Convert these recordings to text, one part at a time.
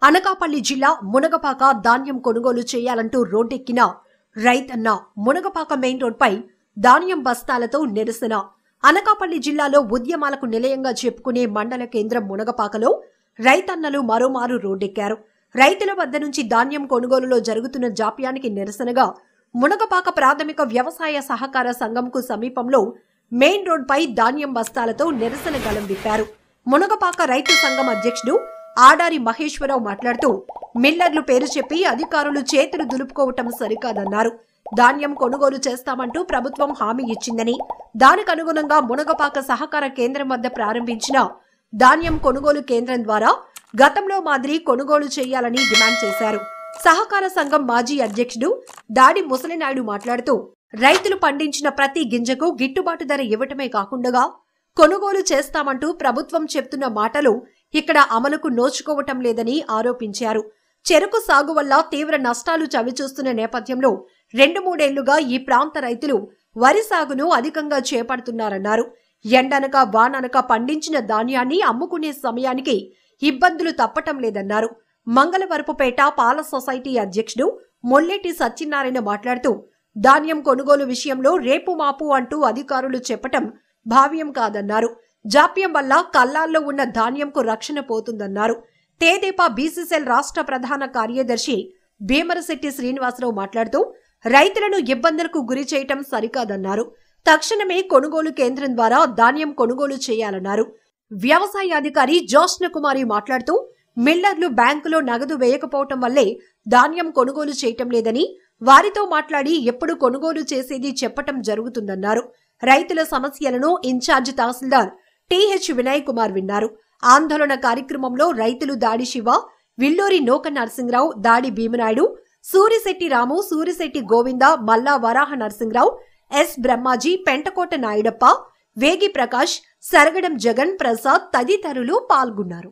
అనకాపల్లి జిల్లా మునగపాక ధాన్యం కొనుగోలు చేయాలంటూ రోడ్డెక్కిన రైతన్న మునగపాక మెయిన్ రోడ్పై ధాన్యం బస్తాలతో నిరసన. అనకాపల్లి జిల్లాలో ఉద్యమాలకు నిలయంగా చెప్పుకునే మండల కేంద్రం మునగపాకలో రైతన్నలు మరోమారు రోడ్డెక్కారు. రైతుల వద్ద నుంచి ధాన్యం కొనుగోలులో జరుగుతున్న జాప్యానికి నిరసనగా మునగపాక ప్రాథమిక వ్యవసాయ సహకార సంఘంకు సమీపంలో మెయిన్ రోడ్పై ధాన్యం బస్తాలతో నిరసన గళం విప్పారు. మునగపాక రైతు సంఘం అధ్యక్షుడు ఆడారి మహేశ్వరరావు మాట్లాడుతూ మిల్లర్లు పేరు చెప్పి అధికారులు చేతులు దులుపుకోవటం సరికాదన్నారు. ధాన్యం కొనుగోలు చేస్తామంటూ ప్రభుత్వం హామీ ఇచ్చిందని, దానికనుగుణంగా మునగపాక సహకార కేంద్రం వద్ద ప్రారంభించిన ధాన్యం కొనుగోలు కేంద్రం ద్వారా గతంలో మాదిరి కొనుగోలు చేయాలని డిమాండ్ చేశారు. సహకార సంఘం మాజీ అధ్యక్షుడు దాడి ముసలినాయుడు మాట్లాడుతూ రైతులు పండించిన ప్రతి గింజకు గిట్టుబాటు ధర ఇవ్వటమే కాకుండా కొనుగోలు చేస్తామంటూ ప్రభుత్వం చెప్తున్న మాటలు ఇక్కడ అమలుకు నోచుకోవటం లేదని ఆరోపించారు. చెరకు సాగు వల్ల తీవ్ర నష్టాలు చవిచూస్తున్న నేపథ్యంలో 2-3 ఏళ్లుగా ఈ ప్రాంత రైతులు వరి సాగును అధికంగా చేపడుతున్నారన్నారు. ఎండనక వాననక పండించిన ధాన్యాన్ని అమ్ముకునే సమయానికి ఇబ్బందులు తప్పటం లేదన్నారు. మంగళవరపుపేట పాల సొసైటీ అధ్యక్షుడు మొల్లెటి సత్యనారాయణ మాట్లాడుతూ ధాన్యం కొనుగోలు విషయంలో రేపు మాపు అంటూ అధికారులు చెప్పటం భావ్యం కాదన్నారు. జాప్యం వల్ల కల్లాల్లో ఉన్న ధాన్యంకు రక్షణ పోతుందన్నారు. తేదేపా బీసీసీఎల్ రాష్ట్ర ప్రధాన కార్యదర్శి భీమరశెట్టి శ్రీనివాసరావు మాట్లాడుతూ రైతులను ఇబ్బందులకు గురి చేయటం సరికాదన్నారు. తక్షణమే కొనుగోలు కేంద్రం ద్వారా ధాన్యం కొనుగోలు చేయాలన్నారు. వ్యవసాయ అధికారి జోష్న కుమారి మాట్లాడుతూ మిల్లర్లు బ్యాంకులో నగదు వేయకపోవటం వల్లే ధాన్యం కొనుగోలు చేయటం లేదని, వారితో మాట్లాడి ఎప్పుడు కొనుగోలు చేసేది చెప్పటం జరుగుతుందన్నారు. రైతుల సమస్యలను ఇన్ఛార్జ్ తహసీల్దార్ టీహెచ్ వినయ్ కుమార్ విన్నారు. ఆందోళన కార్యక్రమంలో రైతులు దాడి శివ, విల్లూరి నోక నరసింహరావు, దాడి భీమనాయుడు, సూరిశెట్టి రాము, సూరిశెట్టి గోవింద, మల్లా వరాహ నరసింహరావు, ఎస్ బ్రహ్మాజీ, పెంటకోట నాయుడప్ప, వేగి ప్రకాష్, సరగడం జగన్ ప్రసాద్ తదితరులు పాల్గొన్నారు.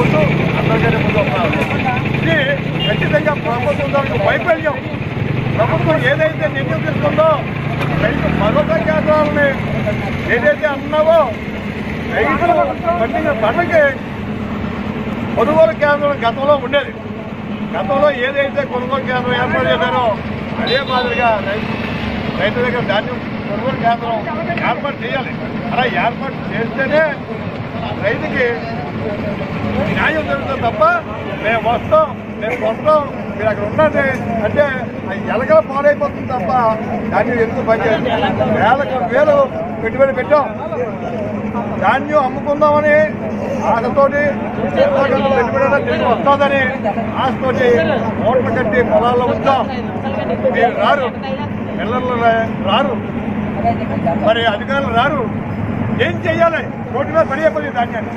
ప్రభుత్వం ఏదైతే నిర్ణయం తీసుకుందో రైతు భరోసా కేంద్రాలని ఏదైతే అన్నావో రైతులు పండిన పంటకి కొనుగోలు కేంద్రం గతంలో ఉండేది. గతంలో ఏదైతే కొనుగోలు కేంద్రం ఏర్పాటు చేశారో అదే మాదిరిగా రైతు దగ్గర ధాన్యం కొనుగోలు కేంద్రం ఏర్పాటు చేయాలి. అలా ఏర్పాటు చేస్తేనే రైతుకి న్యాయం జరుగుతుంది తప్ప మేము వస్తాం మీరు అక్కడ ఉన్నది అంటే ఎలకల పాడైపోతుంది తప్ప ధాన్యం ఎందుకు పనిచేయాలి. వేలు పెట్టుబడి పెట్టాం, ధాన్యం అమ్ముకుందామని ఆశతోటి పెట్టుబడి వస్తుందని ఆశతోటి ఓట్లు కట్టి పొలాల్లో ఉంచాం. మీరు రారు, పిల్లలు రారు, మరి అధికారులు రారు. ఏం చెయ్యాలి? రోడ్డు మీద పడిపోయింది ధాన్యాన్ని.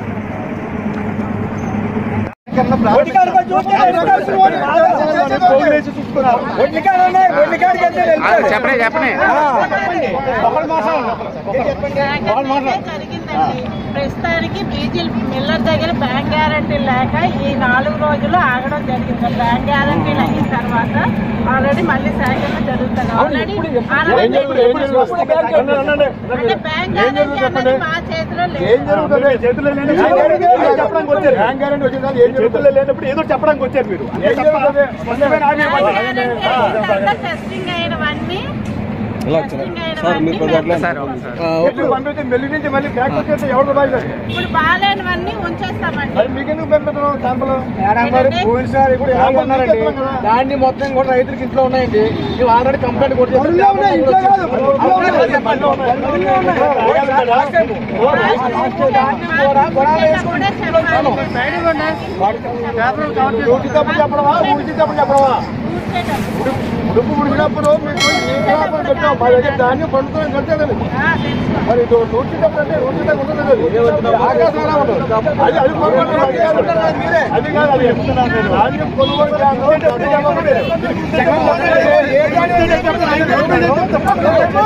ప్రస్తుతానికి డీజిల్ మిల్లర్ దగ్గర బ్యాంక్ గ్యారంటీ లేక ఈ 4 రోజులు ఆగడం జరిగింది. బ్యాంక్ గ్యారంటీలు అయిన తర్వాత ఆల్రెడీ మళ్ళీ సేకరణ జరుగుతుంది. ఆల్రెడీ అంటే బ్యాంక్ గ్యారంటీ అనేది మా చేతిలో లేనప్పుడు ఏదో చెప్పడానికి వచ్చారు మీరు. టెస్టింగ్ అయినవన్నీ ఇప్పుడు బాగాలేనివన్నీ ఉంచేస్తామండి. మీకెందుకు పెంపుతున్నాం? దాన్ని మొత్తం కూడా రైతులకి ఇంట్లో ఉన్నాయండి. మేము ఆల్రెడీ కంప్లైంట్ కూడా చెప్పడమా ఉడుపు ఉడికినప్పుడు మీకు పెట్టాం. మా దగ్గర ధాన్యం పండుతుంది కట్టాలి. మరి నూర్చేటప్పుడు అంటే ఉండదు, ఆకాశం అది అది కాదు. అది చెప్తున్నాను నేను. ధాన్యం కొనుగోలు